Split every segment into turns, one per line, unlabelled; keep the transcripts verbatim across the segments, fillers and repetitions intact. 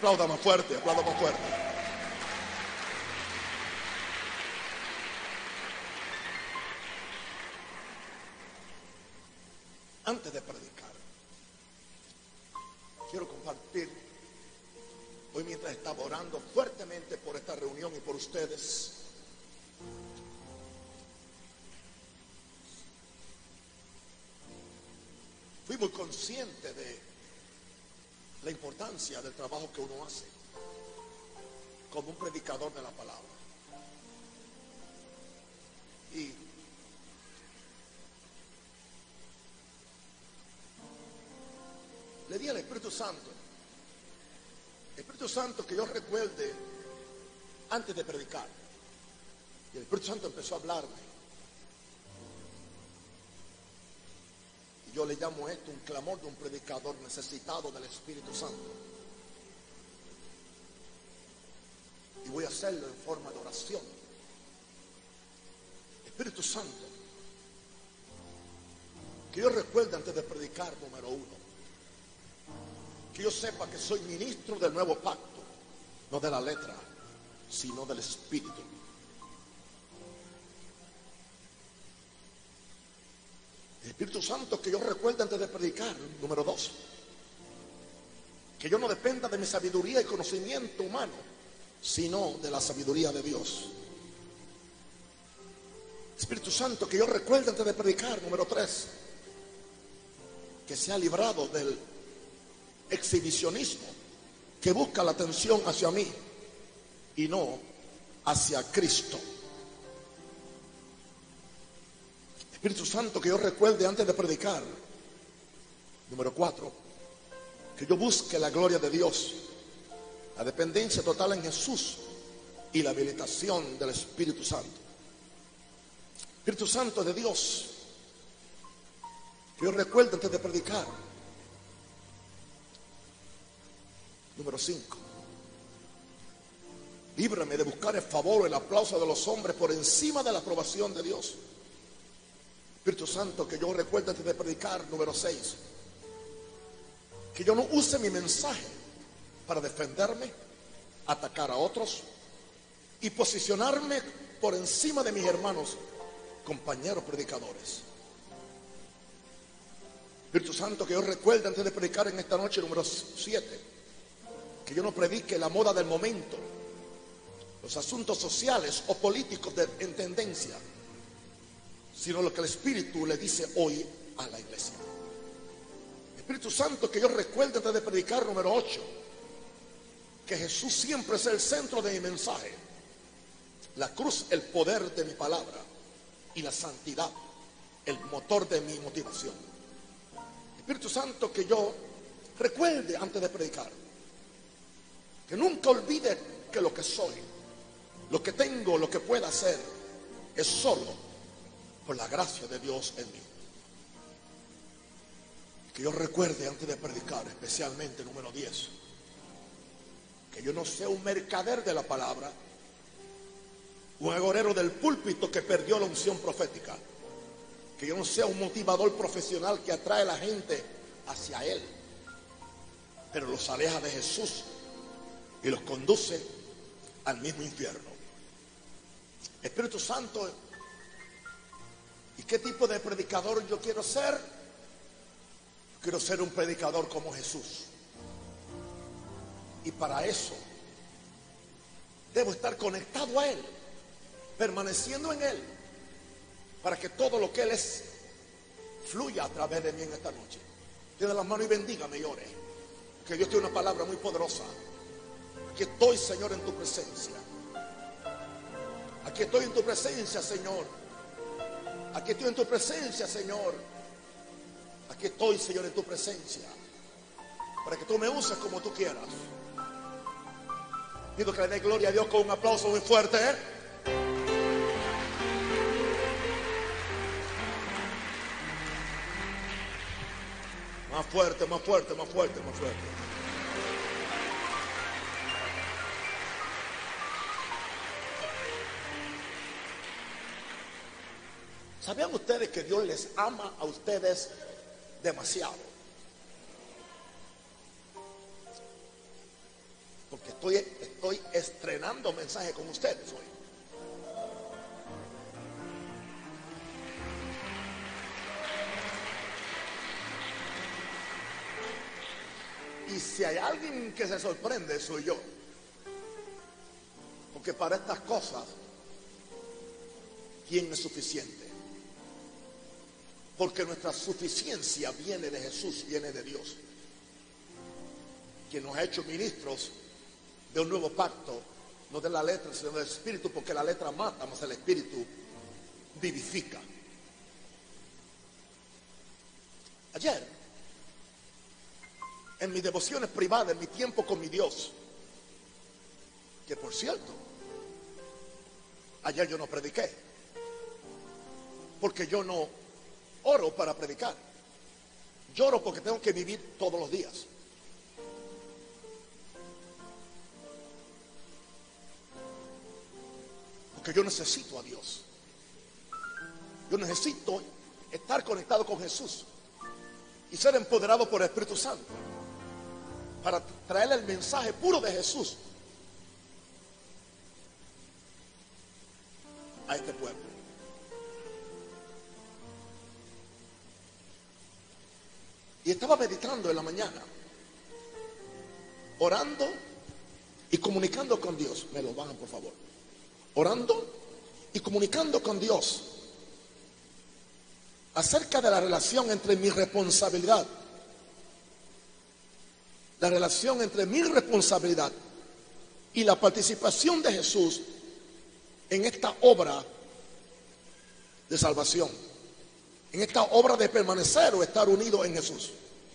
Aplauda más fuerte, aplauda más fuerte. Antes de predicar, quiero compartir, hoy mientras estaba orando fuertemente por esta reunión y por ustedes, fui muy consciente de la importancia del trabajo que uno hace como un predicador de la palabra. Y le di al Espíritu Santo, Espíritu Santo, que yo recuerde antes de predicar. Y el Espíritu Santo empezó a hablarme. Y yo le llamo esto un clamor de un predicador necesitado del Espíritu Santo. Y voy a hacerlo en forma de oración. Espíritu Santo, que yo recuerde antes de predicar, número uno, que yo sepa que soy ministro del nuevo pacto, no de la letra, sino del Espíritu. El Espíritu Santo, que yo recuerde antes de predicar, número dos, que yo no dependa de mi sabiduría y conocimiento humano, sino de la sabiduría de Dios. Espíritu Santo, que yo recuerde antes de predicar, número tres, que sea librado del exhibicionismo que busca la atención hacia mí y no hacia Cristo. Espíritu Santo, que yo recuerde antes de predicar, número cuatro, que yo busque la gloria de Dios, la dependencia total en Jesús y la habilitación del Espíritu Santo. Espíritu Santo de Dios, que yo recuerde antes de predicar, número cinco, líbrame de buscar el favor o el aplauso de los hombres por encima de la aprobación de Dios. Espíritu Santo, que yo recuerde antes de predicar, número seis, que yo no use mi mensaje para defenderme, atacar a otros y posicionarme por encima de mis hermanos, compañeros predicadores. Espíritu Santo, que yo recuerde antes de predicar en esta noche, número siete, que yo no predique la moda del momento, los asuntos sociales o políticos de, en tendencia, sino lo que el Espíritu le dice hoy a la iglesia. Espíritu Santo, que yo recuerde antes de predicar, número ocho, que Jesús siempre es el centro de mi mensaje, la cruz el poder de mi palabra y la santidad el motor de mi motivación. Espíritu Santo, que yo recuerde antes de predicar, que nunca olvide que lo que soy, lo que tengo, lo que pueda hacer, es solo por la gracia de Dios en mí. Que yo recuerde antes de predicar, especialmente número diez, que yo no sea un mercader de la palabra, un agorero del púlpito que perdió la unción profética, que yo no sea un motivador profesional que atrae a la gente hacia Él, pero los aleja de Jesús y los conduce al mismo infierno. Espíritu Santo, ¿y qué tipo de predicador yo quiero ser? Quiero ser un predicador como Jesús. Y para eso debo estar conectado a Él, permaneciendo en Él, para que todo lo que Él es fluya a través de mí en esta noche. Tiene las manos y bendígame y ore, que Dios tiene una palabra muy poderosa. Aquí estoy, Señor, en tu presencia. Aquí estoy en tu presencia, Señor. Aquí estoy en tu presencia, Señor. Aquí estoy, Señor, en tu presencia, para que tú me uses como tú quieras. Pido que le dé gloria a Dios con un aplauso muy fuerte, ¿eh? Más fuerte, más fuerte, más fuerte, más fuerte. ¿Sabían ustedes que Dios les ama a ustedes demasiado? estoy, estoy estrenando mensaje con ustedes hoy. Y si hay alguien que se sorprende, soy yo. Porque para estas cosas, ¿quién es suficiente? Porque nuestra suficiencia viene de Jesús, viene de Dios, quien nos ha hecho ministros de un nuevo pacto, no de la letra, sino del espíritu, porque la letra mata, mas el espíritu vivifica. Ayer, en mis devociones privadas, en mi tiempo con mi Dios, que por cierto, ayer yo no prediqué, porque yo no oro para predicar. Lloro porque tengo que vivir todos los días. Porque yo necesito a Dios. Yo necesito estar conectado con Jesús y ser empoderado por el Espíritu Santo para traer el mensaje puro de Jesús a este pueblo. Y estaba meditando en la mañana, orando y comunicando con Dios. Me lo bajan, por favor. Orando y comunicando con Dios acerca de la relación entre mi responsabilidad, la relación entre mi responsabilidad y la participación de Jesús en esta obra de salvación, en esta obra de permanecer o estar unido en Jesús.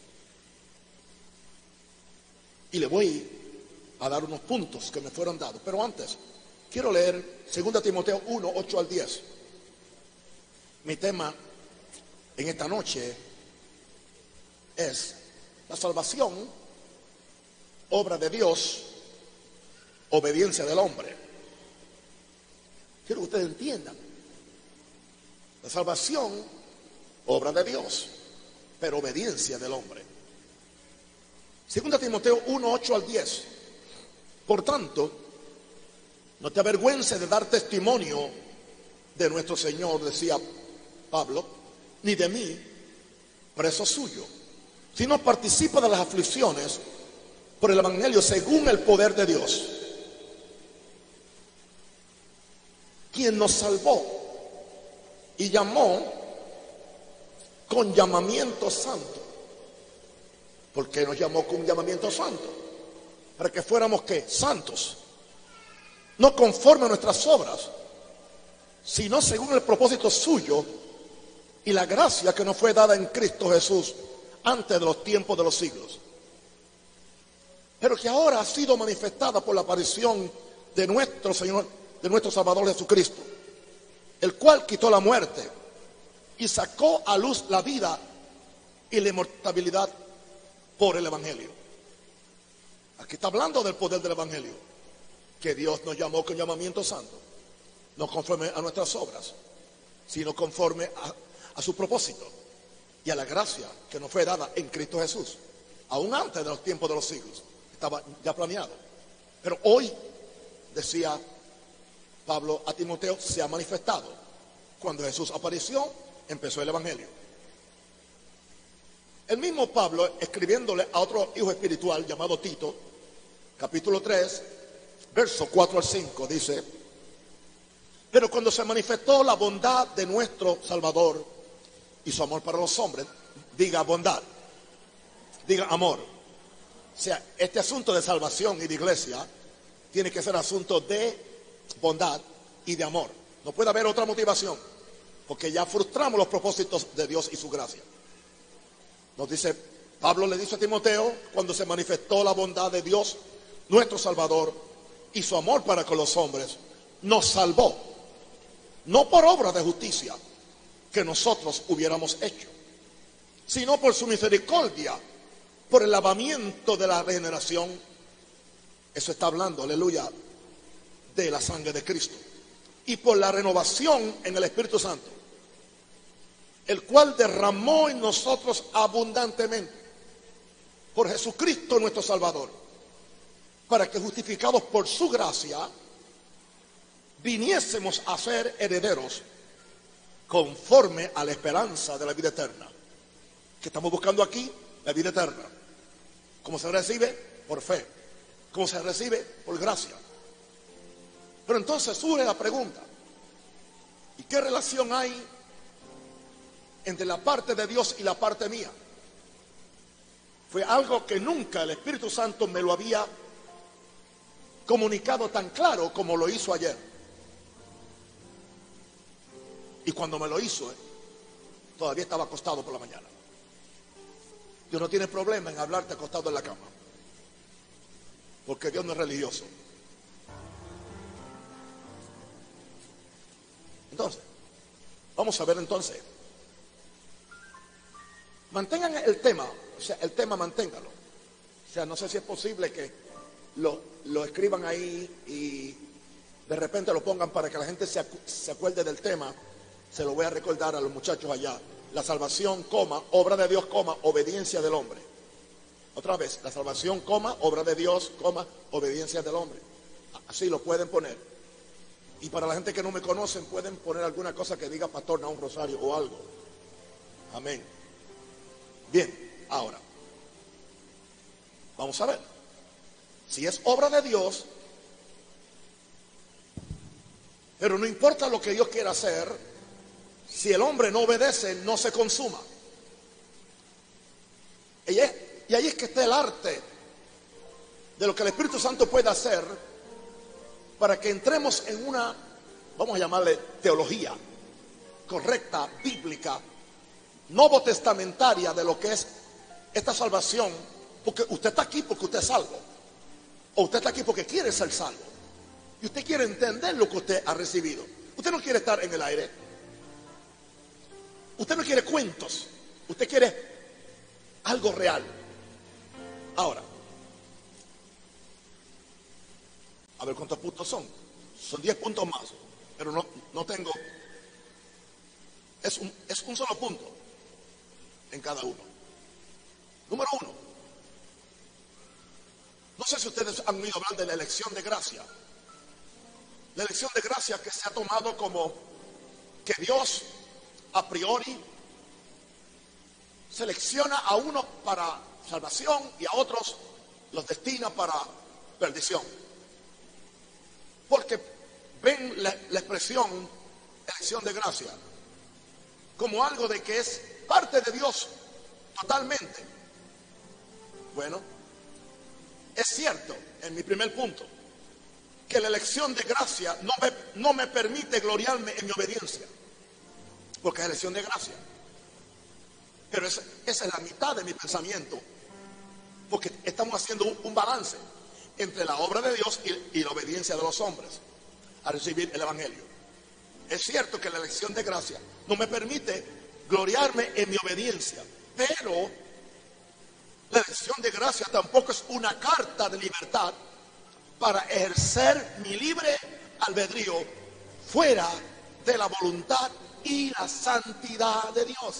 Y le voy a dar unos puntos que me fueron dados, pero antes quiero leer segunda Timoteo uno, ocho al diez. Mi tema en esta noche es la salvación, obra de Dios, obediencia del hombre. Quiero que ustedes entiendan, la salvación, obra de Dios, pero obediencia del hombre. segunda Timoteo uno, ocho al diez. Por tanto, no te avergüences de dar testimonio de nuestro Señor, decía Pablo, ni de mí, preso suyo, sino participa de las aflicciones por el evangelio según el poder de Dios, quien nos salvó y llamó con llamamiento santo. ¿Por qué nos llamó con llamamiento santo? Para que fuéramos ¿qué? Santos, no conforme a nuestras obras, sino según el propósito suyo y la gracia que nos fue dada en Cristo Jesús antes de los tiempos de los siglos, pero que ahora ha sido manifestada por la aparición de nuestro Señor, de nuestro Salvador Jesucristo, el cual quitó la muerte y sacó a luz la vida y la inmortalidad por el evangelio. Aquí está hablando del poder del evangelio, que Dios nos llamó con llamamiento santo, no conforme a nuestras obras, sino conforme a, a su propósito y a la gracia que nos fue dada en Cristo Jesús, aún antes de los tiempos de los siglos. Estaba ya planeado, pero hoy, decía Pablo a Timoteo, se ha manifestado. Cuando Jesús apareció, empezó el evangelio. El mismo Pablo, escribiéndole a otro hijo espiritual llamado Tito, capítulo tres, verso cuatro al cinco, dice: pero cuando se manifestó la bondad de nuestro Salvador y su amor para los hombres, diga bondad, diga amor. O sea, este asunto de salvación y de iglesia tiene que ser asunto de bondad y de amor. No puede haber otra motivación, porque ya frustramos los propósitos de Dios y su gracia. Nos dice, Pablo le dice a Timoteo, cuando se manifestó la bondad de Dios, nuestro Salvador, y su amor para con los hombres, nos salvó, no por obra de justicia que nosotros hubiéramos hecho, sino por su misericordia, por el lavamiento de la regeneración. Eso está hablando, aleluya, de la sangre de Cristo, y por la renovación en el Espíritu Santo, el cual derramó en nosotros abundantemente por Jesucristo nuestro Salvador, para que, justificados por su gracia, viniésemos a ser herederos conforme a la esperanza de la vida eterna. ¿Qué estamos buscando aquí? La vida eterna. ¿Cómo se recibe? Por fe. ¿Cómo se recibe? Por gracia. Pero entonces surge la pregunta: ¿y qué relación hay entre la parte de Dios y la parte mía? Fue algo que nunca el Espíritu Santo me lo había comunicado tan claro como lo hizo ayer. Y cuando me lo hizo, eh, todavía estaba acostado por la mañana. Dios no tiene problema en hablarte acostado en la cama, porque Dios no es religioso. Entonces, vamos a ver entonces. Mantengan el tema, o sea, el tema manténgalo. O sea, no sé si es posible que lo, lo escriban ahí y de repente lo pongan para que la gente se, acu se acuerde del tema. Se lo voy a recordar a los muchachos allá. La salvación, coma, obra de Dios, coma, obediencia del hombre. Otra vez, la salvación, coma, obra de Dios, coma, obediencia del hombre. Así lo pueden poner. Y para la gente que no me conocen, pueden poner alguna cosa que diga pastor Naum Rosario o algo. Amén. Bien, ahora, vamos a ver. Si es obra de Dios, pero no importa lo que Dios quiera hacer, si el hombre no obedece, no se consuma. Y, es, y ahí es que está el arte de lo que el Espíritu Santo puede hacer para que entremos en una, vamos a llamarle teología correcta, bíblica, novotestamentaria de lo que es esta salvación. Porque usted está aquí porque usted es salvo, o usted está aquí porque quiere ser salvo, y usted quiere entender lo que usted ha recibido. Usted no quiere estar en el aire. Usted no quiere cuentos, usted quiere algo real. Ahora, a ver cuántos puntos son. Son diez puntos más, pero no, no tengo. Es un, es un solo punto en cada uno. Número uno. No sé si ustedes han oído hablar de la elección de gracia. La elección de gracia que se ha tomado como que Dios a priori selecciona a unos para salvación y a otros los destina para perdición, porque ven la, la expresión elección de gracia como algo de que es parte de Dios totalmente. Bueno, es cierto, en mi primer punto, que la elección de gracia no me, no me permite gloriarme en mi obediencia, porque es elección de gracia. Pero esa, esa es la mitad de mi pensamiento, porque estamos haciendo un, un balance entre la obra de Dios y, y la obediencia de los hombres a recibir el Evangelio. Es cierto que la elección de gracia no me permite gloriarme en mi obediencia, pero la elección de gracia tampoco es una carta de libertad para ejercer mi libre albedrío fuera de la voluntad y la santidad de Dios.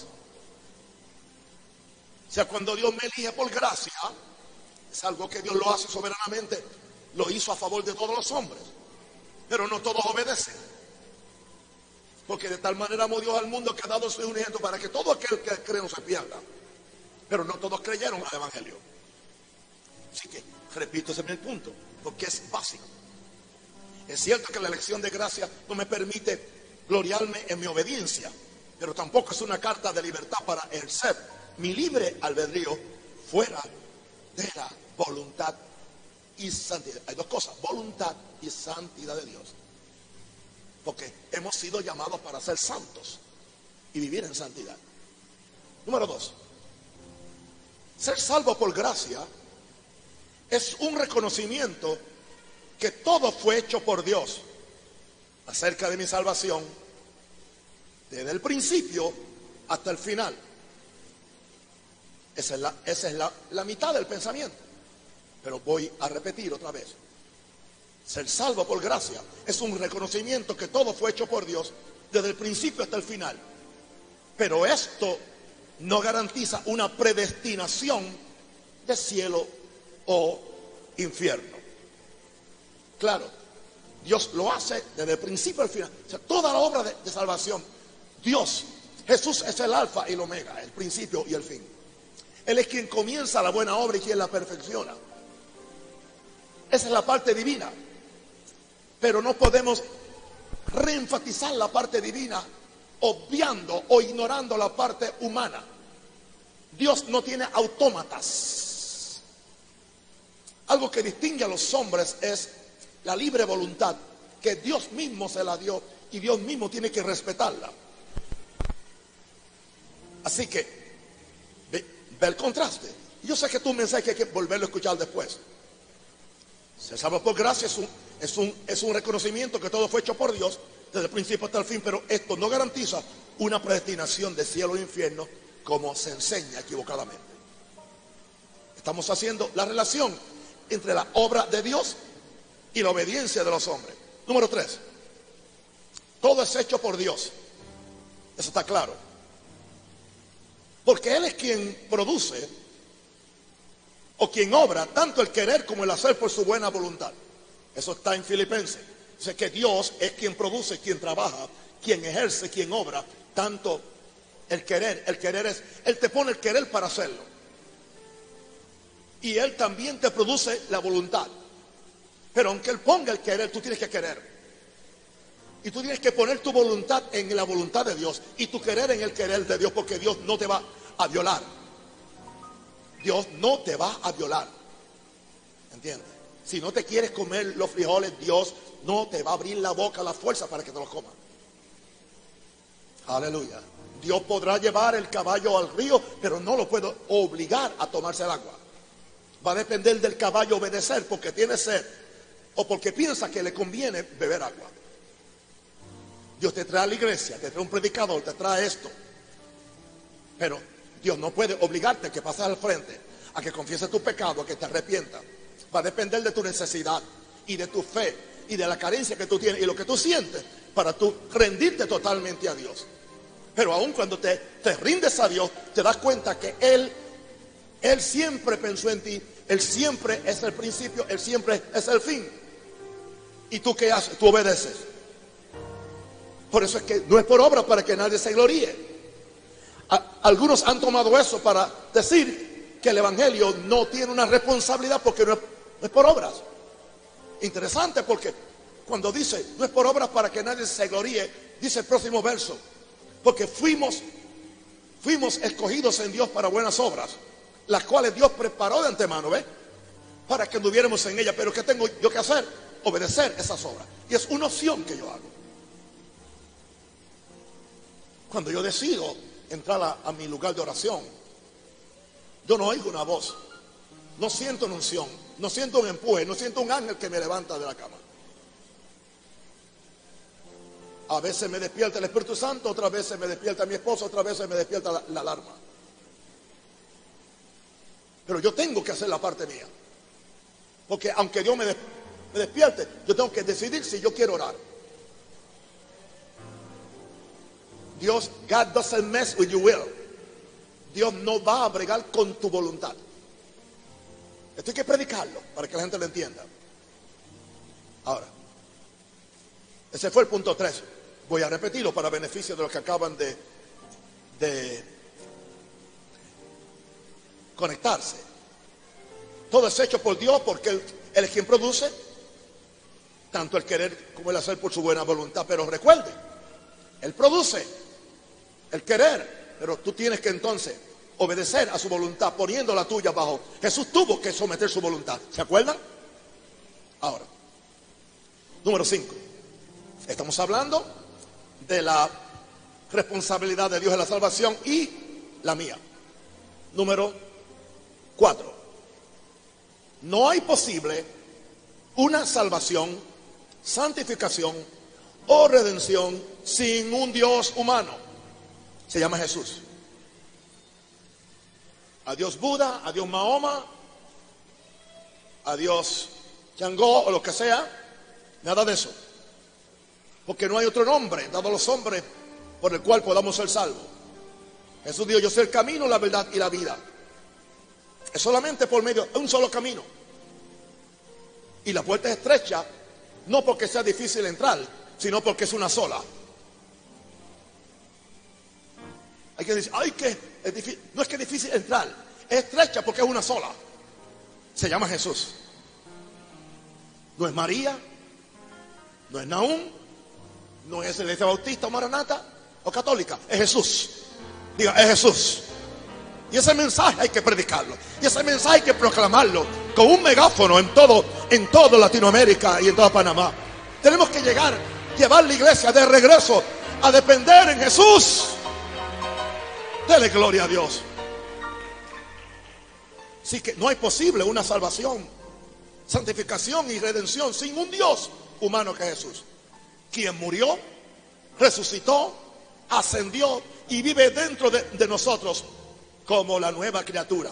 O sea, cuando Dios me elige por gracia, es algo que Dios lo hace soberanamente, lo hizo a favor de todos los hombres, pero no todos obedecen. Porque de tal manera amó Dios al mundo que ha dado su unigénito para que todo aquel que cree no se pierda. Pero no todos creyeron al Evangelio. Así que, repito, ese es el punto, porque es básico. Es cierto que la elección de gracia no me permite gloriarme en mi obediencia, pero tampoco es una carta de libertad para ejercer mi libre albedrío fuera de la voluntad y santidad. Hay dos cosas, voluntad y santidad de Dios. Porque hemos sido llamados para ser santos y vivir en santidad. Número dos, ser salvo por gracia es un reconocimiento que todo fue hecho por Dios acerca de mi salvación, desde el principio hasta el final. Esa es la, esa es la, la mitad del pensamiento. Pero voy a repetir otra vez. Ser salvo por gracia es un reconocimiento que todo fue hecho por Dios desde el principio hasta el final. Pero esto no garantiza una predestinación de cielo o infierno. Claro, Dios lo hace desde el principio al final. O sea, toda la obra de, de salvación, Dios, Jesús es el alfa y el omega, el principio y el fin. Él es quien comienza la buena obra y quien la perfecciona. Esa es la parte divina. Pero no podemos reenfatizar la parte divina obviando o ignorando la parte humana. Dios no tiene autómatas. Algo que distingue a los hombres es la libre voluntad, que Dios mismo se la dio y Dios mismo tiene que respetarla. Así que ve, ve el contraste. Yo sé que es un mensaje que hay que volverlo a escuchar después. Se salva por gracia, es un, es un, es un reconocimiento que todo fue hecho por Dios desde el principio hasta el fin, pero esto no garantiza una predestinación de cielo e infierno como se enseña equivocadamente. Estamos haciendo la relación entre la obra de Dios y la obediencia de los hombres. Número tres, todo es hecho por Dios. Eso está claro. Porque Él es quien produce o quien obra tanto el querer como el hacer por su buena voluntad. Eso está en Filipenses. Dice que Dios es quien produce, quien trabaja, quien ejerce, quien obra tanto el querer. El querer es, Él te pone el querer para hacerlo. Y Él también te produce la voluntad. Pero aunque Él ponga el querer, tú tienes que querer. Y tú tienes que poner tu voluntad en la voluntad de Dios y tu querer en el querer de Dios, porque Dios no te va a violar. Dios no te va a violar. ¿Entiendes? Si no te quieres comer los frijoles, Dios no te va a abrir la boca a la fuerza para que te los comas. Aleluya. Dios podrá llevar el caballo al río, pero no lo puede obligar a tomarse el agua. Va a depender del caballo obedecer porque tiene sed o porque piensa que le conviene beber agua. Dios te trae a la iglesia, te trae un predicador, te trae esto. Pero Dios no puede obligarte a que pases al frente, a que confieses tu pecado, a que te arrepientas. Va a depender de tu necesidad y de tu fe y de la carencia que tú tienes y lo que tú sientes para tú rendirte totalmente a Dios. Pero aun cuando te, te rindes a Dios, te das cuenta que Él, Él siempre pensó en ti, Él siempre es el principio, Él siempre es el fin. ¿Y tú qué haces? Tú obedeces. Por eso es que no es por obra para que nadie se gloríe. A, algunos han tomado eso para decir que el evangelio no tiene una responsabilidad porque no es, no es por obras. Interesante, porque cuando dice no es por obras para que nadie se gloríe, dice el próximo verso, porque fuimos fuimos escogidos en Dios para buenas obras, las cuales Dios preparó de antemano, ¿ves? Para que anduviéramos en ellas. Pero ¿qué tengo yo que hacer? Obedecer esas obras. Y es una opción que yo hago. Cuando yo decido entrar a, a mi lugar de oración, yo no oigo una voz, no siento una unción, no siento un empuje, no siento un ángel que me levanta de la cama. A veces me despierta el Espíritu Santo, otras veces me despierta mi esposo, otras veces me despierta la, la alarma. Pero yo tengo que hacer la parte mía, porque aunque Dios me, des, me despierte, yo tengo que decidir si yo quiero orar. Dios, God doesn't mess with your will. Dios no va a bregar con tu voluntad. Esto hay que predicarlo para que la gente lo entienda. Ahora, ese fue el punto tres. Voy a repetirlo para beneficio de los que acaban de, de conectarse. Todo es hecho por Dios porque Él, Él es quien produce, tanto el querer como el hacer por su buena voluntad. Pero recuerde, Él produce el querer, pero tú tienes que entonces obedecer a su voluntad, poniendo la tuya bajo. Jesús tuvo que someter su voluntad, ¿se acuerdan? Ahora, número cinco. Estamos hablando de la responsabilidad de Dios en la salvación y la mía. Número cuatro. No hay posible una salvación, santificación o redención sin un Dios humano. Se llama Jesús. A Dios Buda, a Dios Mahoma, a Dios Changó o lo que sea, nada de eso. Porque no hay otro nombre dado a los hombres por el cual podamos ser salvos. Jesús dijo: yo soy el camino, la verdad y la vida. Es solamente por medio de un solo camino. Y la puerta es estrecha No porque sea difícil entrar, sino porque es una sola. Hay que decir, ay, que es difícil. No es que es difícil entrar, es estrecha porque es una sola. Se llama Jesús. No es María, no es Nahum, no es Iglesia Bautista o Maranata o Católica, es Jesús. Diga, es Jesús. Y ese mensaje hay que predicarlo. Y ese mensaje hay que proclamarlo con un megáfono en todo, en toda Latinoamérica y en toda Panamá. Tenemos que llegar, llevar la iglesia de regreso a depender en Jesús. Dele gloria a Dios. Así que no hay posible una salvación, santificación y redención sin un Dios humano que es Jesús, quien murió, resucitó, ascendió y vive dentro de, de nosotros como la nueva criatura.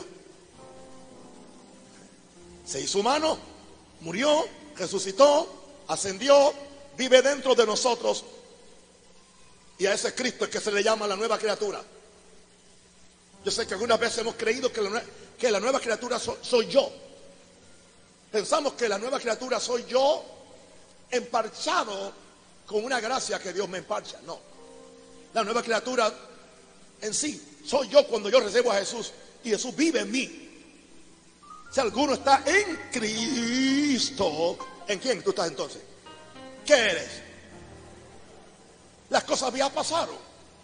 Se hizo humano, murió, resucitó, ascendió, vive dentro de nosotros. Y a ese Cristo es que se le llama la nueva criatura. Yo sé que algunas veces hemos creído que la, que la nueva criatura so, soy yo. Pensamos que la nueva criatura soy yo emparchado con una gracia que Dios me emparcha. No. La nueva criatura en sí soy yo cuando yo recibo a Jesús y Jesús vive en mí. Si alguno está en Cristo, ¿en quién tú estás entonces? ¿Qué eres? Las cosas ya pasaron.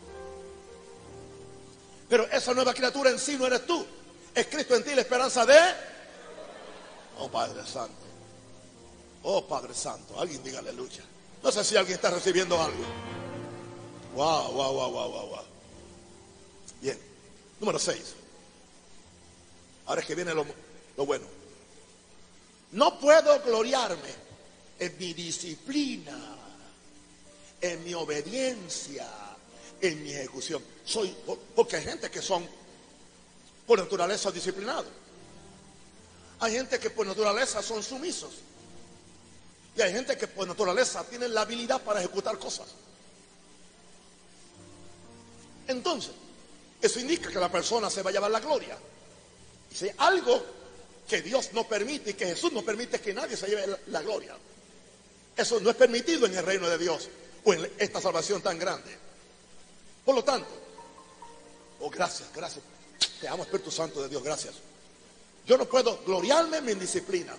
Pero esa nueva criatura en sí no eres tú. Es Cristo en ti, la esperanza de... Oh Padre Santo. Oh Padre Santo. Alguien diga aleluya. No sé si alguien está recibiendo algo. Wow, wow, wow, wow, wow, wow. Bien. Número seis. Ahora es que viene lo, lo bueno. No puedo gloriarme en mi disciplina, en mi obediencia, en mi ejecución. Soy, porque hay gente que son por naturaleza disciplinados. Hay gente que por naturaleza son sumisos. Y hay gente que por naturaleza tienen la habilidad para ejecutar cosas. Entonces, eso indica que la persona se va a llevar la gloria. Y si hay algo que Dios no permite y que Jesús no permite, que nadie se lleve la, la gloria. Eso no es permitido en el reino de Dios o en esta salvación tan grande. Por lo tanto, oh gracias, gracias. Te amo, Espíritu Santo de Dios, gracias. Yo no puedo gloriarme en mi disciplina,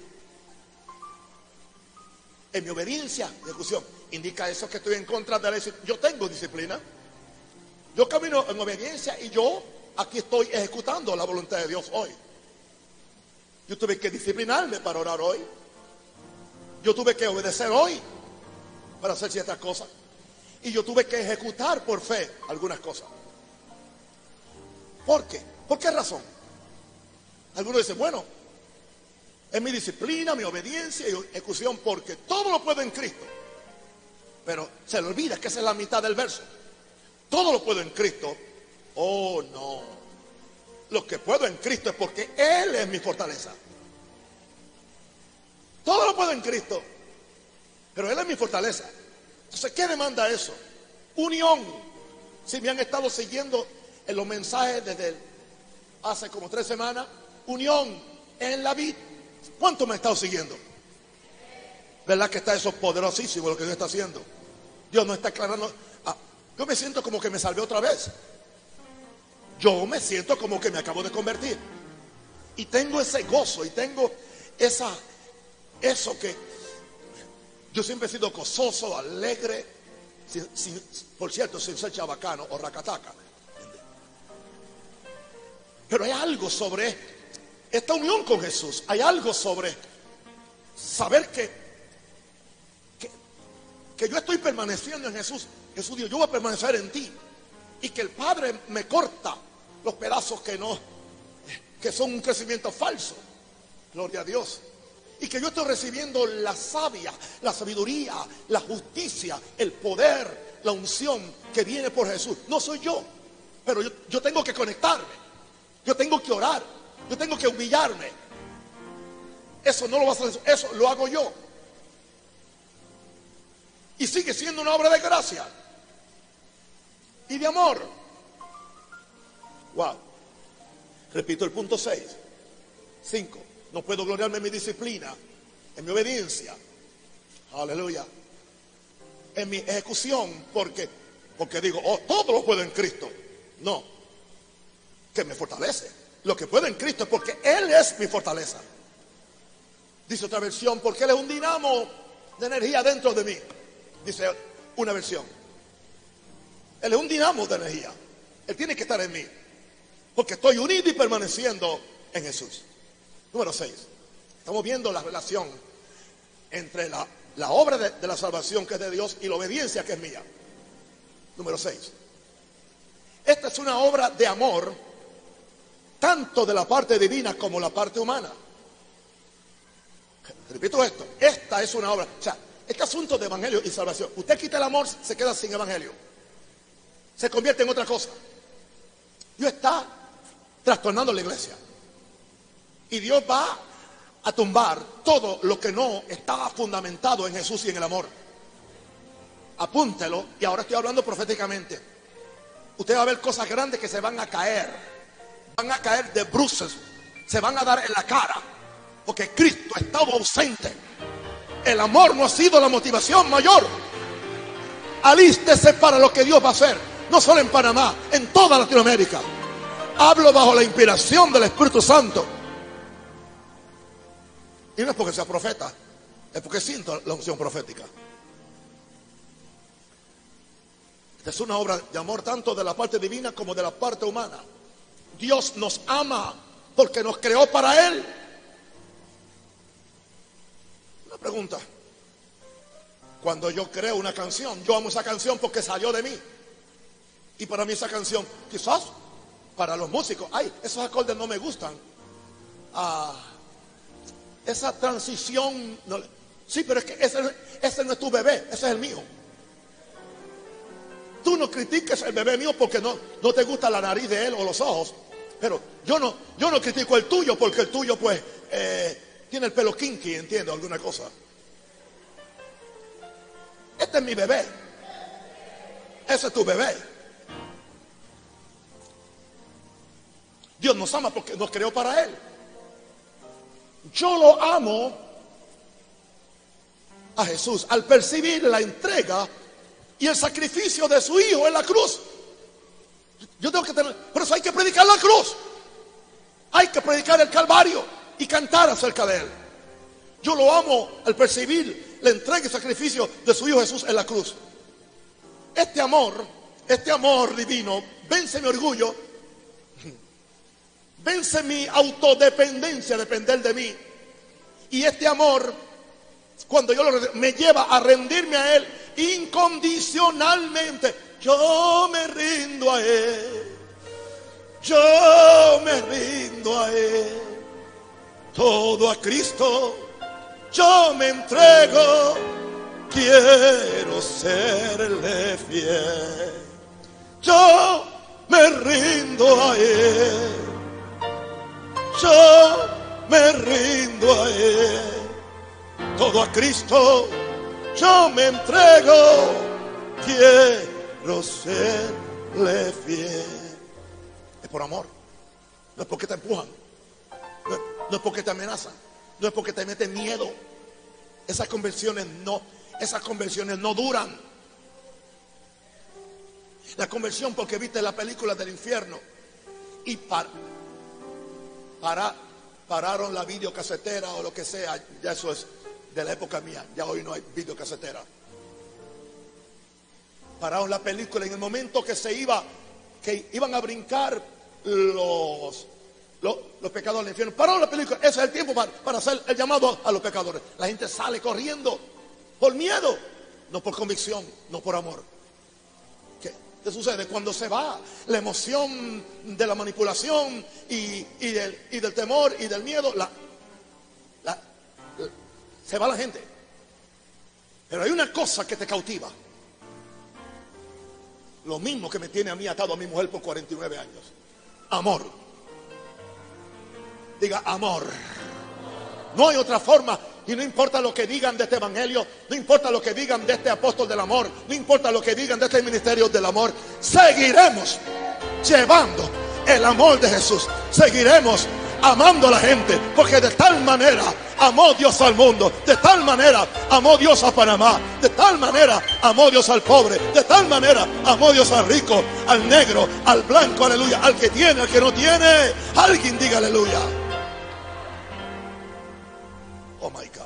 en mi obediencia, ejecución. Indica eso que estoy en contra de la disciplina. Yo tengo disciplina. Yo camino en obediencia y yo aquí estoy ejecutando la voluntad de Dios hoy. Yo tuve que disciplinarme para orar hoy. Yo tuve que obedecer hoy para hacer ciertas cosas. Y yo tuve que ejecutar por fe algunas cosas. ¿Por qué? ¿Por qué razón? Algunos dicen, bueno, es mi disciplina, mi obediencia y ejecución porque todo lo puedo en Cristo. Pero se le olvida que esa es la mitad del verso. Todo lo puedo en Cristo. Oh, no. Lo que puedo en Cristo es porque Él es mi fortaleza. Todo lo puedo en Cristo, pero Él es mi fortaleza. Entonces, ¿qué demanda eso? Unión. Si me han estado siguiendo en los mensajes desde hace como tres semanas, unión en la vida. ¿Cuánto me han estado siguiendo? ¿Verdad que está eso poderosísimo lo que Dios está haciendo? Dios no está aclarando. Ah, yo me siento como que me salvé otra vez. Yo me siento como que me acabo de convertir. Y tengo ese gozo y tengo esa, eso que yo siempre he sido gozoso, alegre, sin, sin, por cierto, sin ser chabacano o racataca. Pero hay algo sobre esta unión con Jesús. Hay algo sobre saber que, que, que yo estoy permaneciendo en Jesús. Jesús dijo, yo voy a permanecer en ti. Y que el Padre me corta los pedazos que no, que son un crecimiento falso. Gloria a Dios. Y que yo estoy recibiendo la savia, la sabiduría, la justicia, el poder, la unción que viene por Jesús. No soy yo, pero yo, yo tengo que conectarme. Yo tengo que orar. Yo tengo que humillarme. Eso no lo va a hacer, eso lo hago yo. Y sigue siendo una obra de gracia y de amor. Wow. Repito el punto seis. cinco. No puedo gloriarme en mi disciplina, en mi obediencia. Aleluya. En mi ejecución, porque, porque digo, oh, todo lo puedo en Cristo. No, que me fortalece. Lo que puedo en Cristo es porque Él es mi fortaleza. Dice otra versión, porque Él es un dinamo de energía dentro de mí. Dice una versión. Él es un dinamo de energía. Él tiene que estar en mí, porque estoy unido y permaneciendo en Jesús. Número seis. Estamos viendo la relación entre la, la obra de, de la salvación que es de Dios y la obediencia que es mía. Número seis. Esta es una obra de amor, tanto de la parte divina como la parte humana. Repito esto, esta es una obra, o sea, este asunto de evangelio y salvación, usted quita el amor, se queda sin evangelio, se convierte en otra cosa. Dios está trastornando la iglesia y Dios va a tumbar todo lo que no está fundamentado en Jesús y en el amor. Apúntelo, y ahora estoy hablando proféticamente. Usted va a ver cosas grandes que se van a caer, van a caer de bruces, se van a dar en la cara, porque Cristo estaba ausente. El amor no ha sido la motivación mayor. Alístese para lo que Dios va a hacer, no solo en Panamá, en toda Latinoamérica. Hablo bajo la inspiración del Espíritu Santo. Y no es porque sea profeta, es porque siento la unción profética. Esta es una obra de amor tanto de la parte divina como de la parte humana. Dios nos ama porque nos creó para Él. Una pregunta. Cuando yo creo una canción, yo amo esa canción porque salió de mí. Y para mí esa canción, quizás para los músicos, ay, esos acordes no me gustan. Ah, esa transición, no, sí, pero es que ese, ese no es tu bebé, ese es el mío. Tú no critiques el bebé mío porque no, no te gusta la nariz de él o los ojos. Pero yo no, yo no critico el tuyo porque el tuyo pues eh, tiene el pelo kinky, entiendo, alguna cosa. Este es mi bebé. Ese es tu bebé. Dios nos ama porque nos creó para Él. Yo lo amo a Jesús al percibir la entrega y el sacrificio de su Hijo en la cruz. Yo tengo que tener, por eso hay que predicar la cruz. Hay que predicar el Calvario y cantar acerca de Él. Yo lo amo al percibir la entrega y el sacrificio de su Hijo Jesús en la cruz. Este amor, este amor divino, vence mi orgullo, vence mi autodependencia, depender de mí. Y este amor, cuando yo lo me lleva a rendirme a Él incondicionalmente. Yo me rindo a Él. Yo me rindo a Él. Todo a Cristo yo me entrego. Quiero serle fiel. Yo me rindo a Él. Yo me rindo a Él. Todo a Cristo yo me entrego. Quiero serle fiel. Es por amor. No es porque te empujan. No, no es porque te amenazan. No es porque te meten miedo. Esas conversiones no, esas conversiones no duran. La conversión porque viste la película del infierno y par, para, pararon la videocasetera o lo que sea. Ya eso es de la época mía. Ya hoy no hay videocasetera. Pararon la película en el momento que se iba, que iban a brincar los, los, los pecadores del infierno. Pararon la película. Ese es el tiempo para, para hacer el llamado a los pecadores. La gente sale corriendo por miedo, no por convicción, no por amor. ¿Qué, qué sucede? Cuando se va la emoción de la manipulación y, y, del, y del temor y del miedo, la, la, la, se va la gente. Pero hay una cosa que te cautiva. Lo mismo que me tiene a mí atado a mi mujer por cuarenta y nueve años. Amor. Diga amor. No hay otra forma. Y no importa lo que digan de este evangelio, no importa lo que digan de este apóstol del amor, no importa lo que digan de este ministerio del amor, seguiremos llevando el amor de Jesús. Seguiremos amando a la gente, porque de tal manera amó Dios al mundo, de tal manera amó Dios a Panamá, de tal manera amó Dios al pobre, de tal manera amó Dios al rico, al negro, al blanco, aleluya, al que tiene, al que no tiene. Alguien diga aleluya. Oh my God.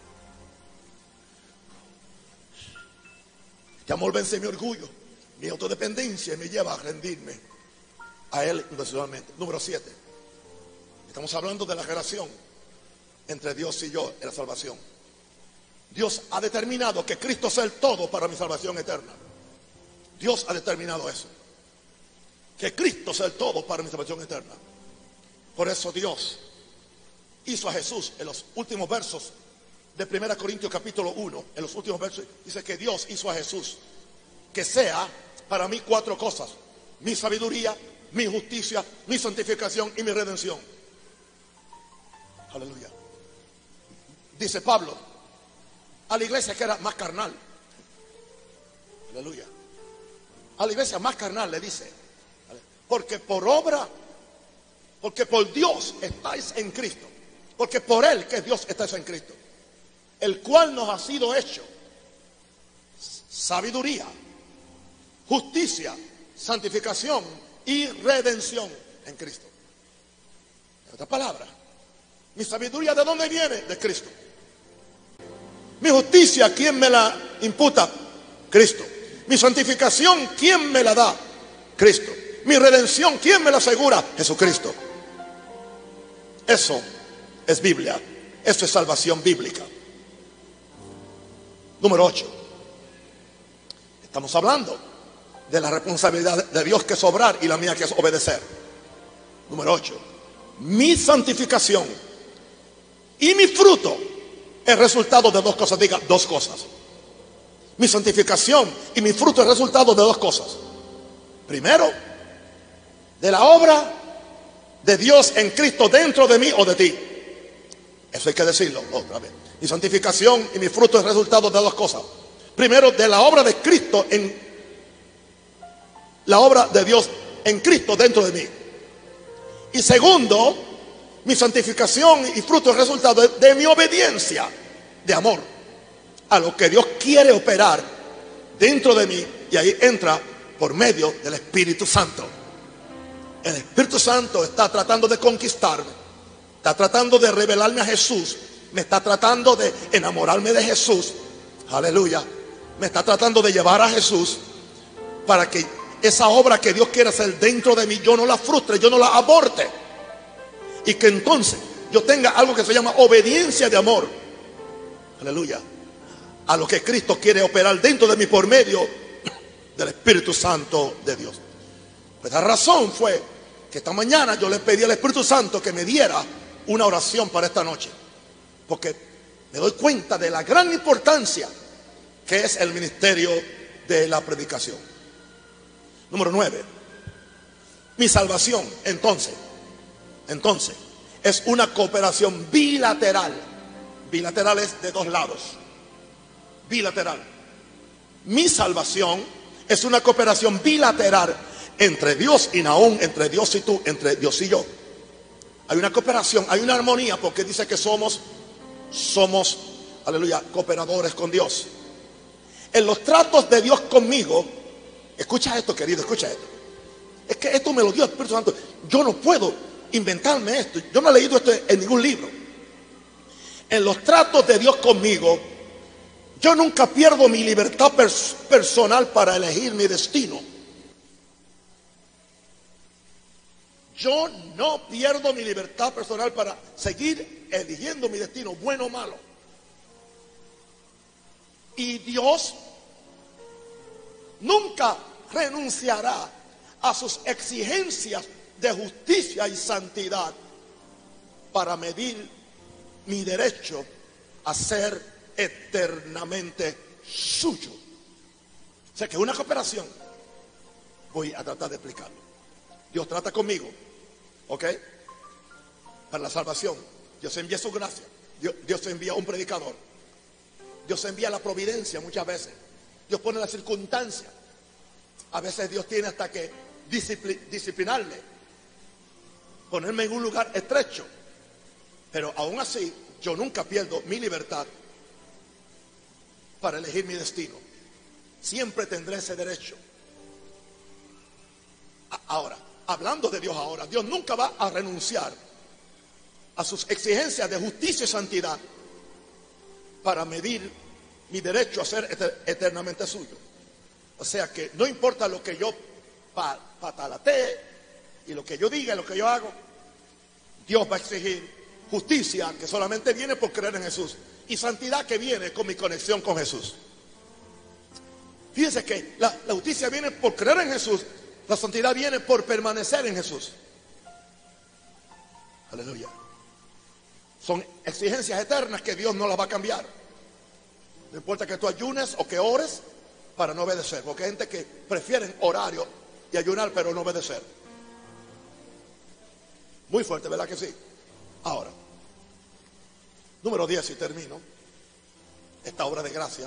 Este amor vence mi orgullo, mi autodependencia, y me lleva a rendirme a Él incondicionalmente. Número siete. Estamos hablando de la relación entre Dios y yo en la salvación. Dios ha determinado que Cristo sea el todo para mi salvación eterna. Dios ha determinado eso. Que Cristo sea el todo para mi salvación eterna. Por eso Dios hizo a Jesús en los últimos versos de primera Corintios capítulo uno, en los últimos versos, dice que Dios hizo a Jesús que sea para mí cuatro cosas: mi sabiduría, mi justicia, mi santificación y mi redención. Aleluya. Dice Pablo a la iglesia que era más carnal. Aleluya. A la iglesia más carnal le dice: porque por obra, porque por Dios estáis en Cristo, porque por Él, que es Dios, estáis en Cristo, el cual nos ha sido hecho sabiduría, justicia, santificación y redención en Cristo. En otras palabras, mi sabiduría, ¿de dónde viene? De Cristo. Mi justicia, ¿quién me la imputa? Cristo. Mi santificación, ¿quién me la da? Cristo. Mi redención, ¿quién me la asegura? Jesucristo. Eso es Biblia. Eso es salvación bíblica. Número ocho. Estamos hablando de la responsabilidad de Dios, que es obrar, y la mía, que es obedecer. Número ocho. Mi santificación y mi fruto es resultado de dos cosas. Diga, dos cosas. Mi santificación y mi fruto es resultado de dos cosas. Primero, de la obra de Dios en Cristo dentro de mí o de ti. Eso hay que decirlo otra vez. Mi santificación y mi fruto es resultado de dos cosas. Primero, de la obra de Cristo en la obra de Dios en Cristo dentro de mí. Y segundo, mi santificación y fruto es resultado de, de mi obediencia de amor a lo que Dios quiere operar dentro de mí. Y ahí entra por medio del Espíritu Santo. El Espíritu Santo está tratando de conquistarme, está tratando de revelarme a Jesús, me está tratando de enamorarme de Jesús. Aleluya. Me está tratando de llevar a Jesús para que esa obra que Dios quiere hacer dentro de mí, yo no la frustre, yo no la aborte, y que entonces yo tenga algo que se llama obediencia de amor. Aleluya. A lo que Cristo quiere operar dentro de mí por medio del Espíritu Santo de Dios. Pues la razón fue que esta mañana yo le pedí al Espíritu Santo que me diera una oración para esta noche, porque me doy cuenta de la gran importancia que es el ministerio de la predicación. Número nueve. Mi salvación, entonces, entonces, es una cooperación bilateral. Bilateral es de dos lados. Bilateral. Mi salvación es una cooperación bilateral entre Dios y Naúm, entre Dios y tú, entre Dios y yo. Hay una cooperación, hay una armonía, porque dice que somos, somos, aleluya, cooperadores con Dios. En los tratos de Dios conmigo, escucha esto, querido, escucha esto. Es que esto me lo dio el Espíritu Santo. Yo no puedo inventarme esto. Yo no he leído esto en ningún libro. En los tratos de Dios conmigo, yo nunca pierdo mi libertad pers- personal para elegir mi destino. Yo no pierdo mi libertad personal para seguir eligiendo mi destino, bueno o malo. Y Dios nunca renunciará a sus exigencias de justicia y santidad para medir mi derecho a ser eternamente suyo. O sea que es una cooperación. Voy a tratar de explicarlo. Dios trata conmigo, ¿ok? Para la salvación. Dios envía su gracia. Dios, Dios envía un predicador. Dios envía la providencia muchas veces. Dios pone la circunstancia. A veces Dios tiene hasta que discipli- disciplinarle, ponerme en un lugar estrecho. Pero aún así, yo nunca pierdo mi libertad para elegir mi destino. Siempre tendré ese derecho. Ahora, hablando de Dios ahora, Dios nunca va a renunciar a sus exigencias de justicia y santidad para medir mi derecho a ser eternamente suyo. O sea que no importa lo que yo patalatee y lo que yo diga y lo que yo hago, Dios va a exigir justicia que solamente viene por creer en Jesús y santidad que viene con mi conexión con Jesús. Fíjense que la, la justicia viene por creer en Jesús, la santidad viene por permanecer en Jesús. Aleluya. Son exigencias eternas que Dios no las va a cambiar. No importa que tú ayunes o que ores para no obedecer, porque hay gente que prefieren horario y ayunar pero no obedecer. Muy fuerte, ¿verdad que sí? Ahora, número diez y termino esta obra de gracia.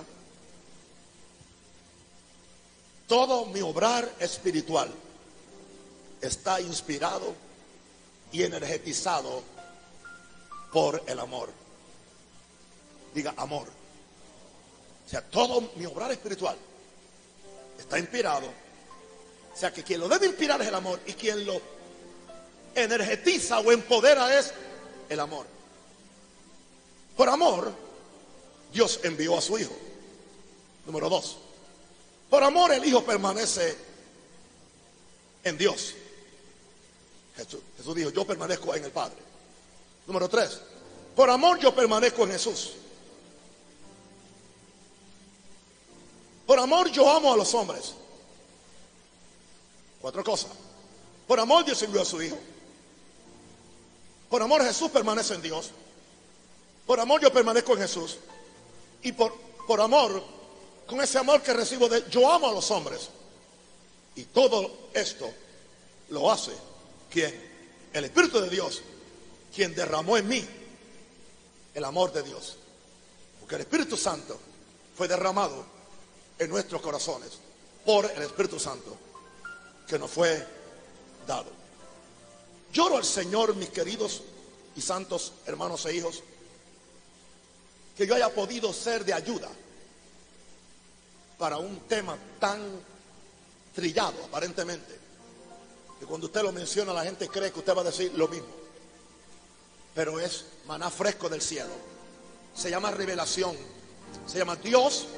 Todo mi obrar espiritual está inspirado y energetizado por el amor. Diga amor. O sea, todo mi obrar espiritual está inspirado. O sea, que quien lo debe inspirar es el amor y quien lo energetiza o empodera es el amor. Por amor, Dios envió a su Hijo. Número dos. Por amor el Hijo permanece en Dios. Jesús, Jesús dijo, yo permanezco en el Padre. Número tres. Por amor yo permanezco en Jesús. Por amor yo amo a los hombres. Cuatro cosas. Por amor Dios envió a su Hijo. Por amor Jesús permanece en Dios. Por amor yo permanezco en Jesús. Y por, por amor, con ese amor que recibo de él, yo amo a los hombres. Y todo esto lo hace ¿quién? El Espíritu de Dios, quien derramó en mí el amor de Dios. Porque el Espíritu Santo fue derramado en nuestros corazones por el Espíritu Santo que nos fue dado. Lloro al Señor, mis queridos y santos hermanos e hijos, que yo haya podido ser de ayuda para un tema tan trillado aparentemente, que cuando usted lo menciona la gente cree que usted va a decir lo mismo, pero es maná fresco del cielo. Se llama revelación, se llama Dios.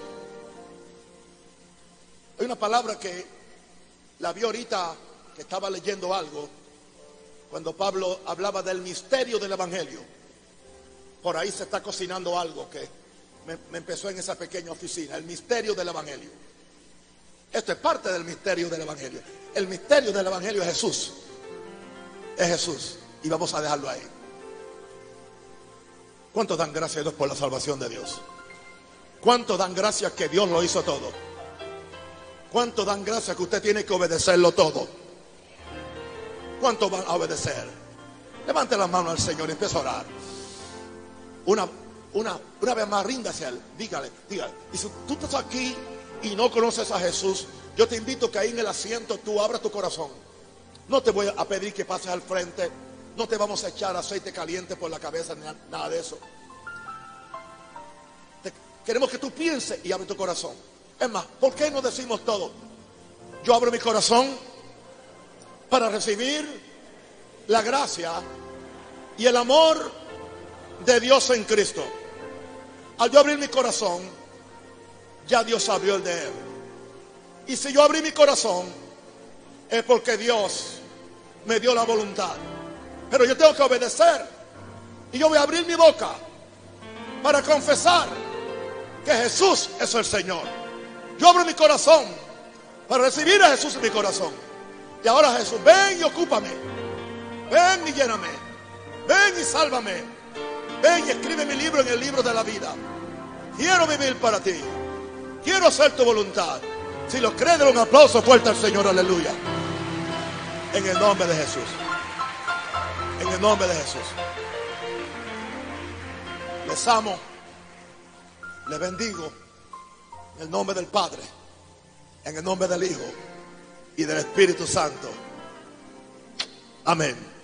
Hay una palabra que la vi ahorita que estaba leyendo algo cuando Pablo hablaba del misterio del Evangelio. Por ahí se está cocinando algo que me, me empezó en esa pequeña oficina, el misterio del Evangelio. Esto es parte del misterio del Evangelio. El misterio del Evangelio es Jesús. Es Jesús. Y vamos a dejarlo ahí. ¿Cuántos dan gracias a Dios por la salvación de Dios? ¿Cuántos dan gracias que Dios lo hizo todo? ¿Cuántos dan gracias que usted tiene que obedecerlo todo? ¿Cuántos van a obedecer? Levante las manos al Señor y empieza a orar. Una, una, una vez más, ríndase a Él. Dígale, dígale. Y si tú estás aquí y no conoces a Jesús, yo te invito que ahí en el asiento tú abras tu corazón. No te voy a pedir que pases al frente. No te vamos a echar aceite caliente por la cabeza, ni nada de eso. Te, queremos que tú pienses y abres tu corazón. Es más, ¿por qué no decimos todo? Yo abro mi corazón para recibir la gracia y el amor de Dios en Cristo. Al yo abrir mi corazón, ya Dios abrió el de él. Y si yo abrí mi corazón, es porque Dios me dio la voluntad. Pero yo tengo que obedecer. Y yo voy a abrir mi boca para confesar que Jesús es el Señor. Yo abro mi corazón para recibir a Jesús en mi corazón. Y ahora Jesús, ven y ocúpame. Ven y lléname. Ven y sálvame. Ven y escribe mi libro en el libro de la vida. Quiero vivir para ti. Quiero hacer tu voluntad. Si lo crees, denle un aplauso fuerte al Señor, aleluya. En el nombre de Jesús. En el nombre de Jesús. Les amo. Les bendigo. En el nombre del Padre. En el nombre del Hijo. Y del Espíritu Santo. Amén.